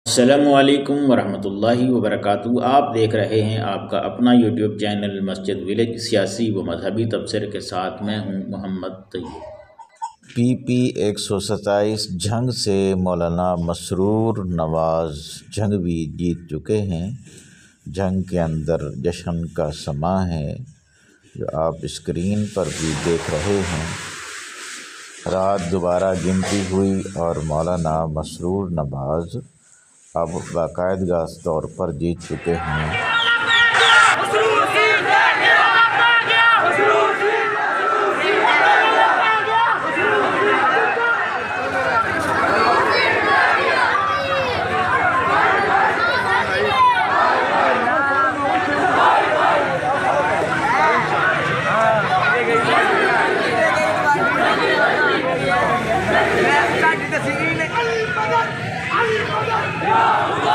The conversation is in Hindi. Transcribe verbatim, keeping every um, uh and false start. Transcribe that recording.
अस्सलामुअलैकुम वरहमतुल्लाहि वबरकातुहू। आप देख रहे हैं आपका अपना यूट्यूब चैनल मस्जिद विलेज, सियासी व मजहबी तबसरे के साथ मैं हूं मोहम्मद तैयब। पी पी एक सौ सत्ताईस जंग से मौलाना मसरूर नवाज़ जंग भी जीत चुके हैं। जंग के अंदर जश्न का समा है जो आप स्क्रीन पर भी देख रहे हैं। रात दोबारा गिनती हुई और मौलाना मसरूर नवाज़ अब बाकायदगा तौर पर जीत चुके हैं। Yeah.